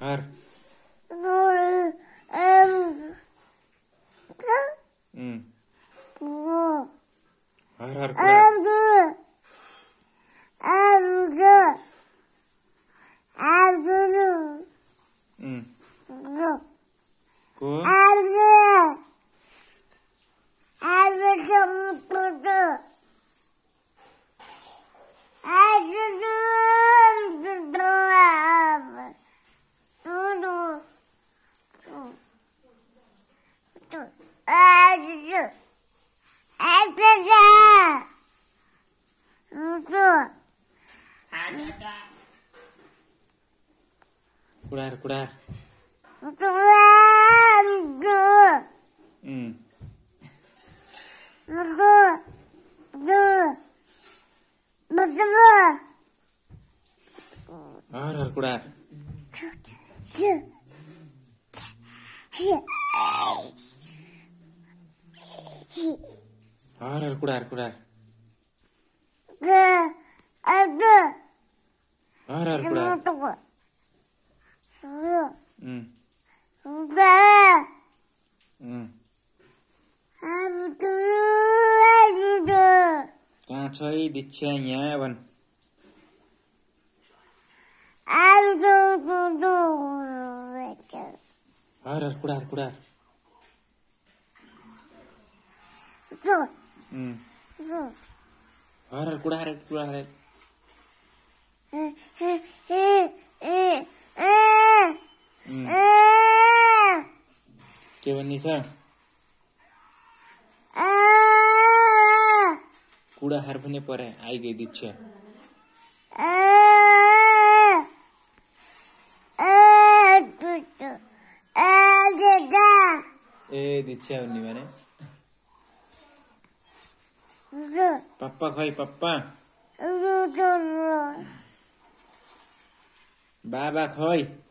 Har. Har kuda. Ko. Kudar kudar. Har kudar. Har kudar kudar. Har kudar. कहाँ छ है दीक्षा यहाँ भन हर कुडार कुडार हर कुडार कुडार के भन्ने छ कुडा हार पनि परे आइगई दीक्षा ए दीक्षा भन्ने भने पप्पा खै पप्पा बाबा खै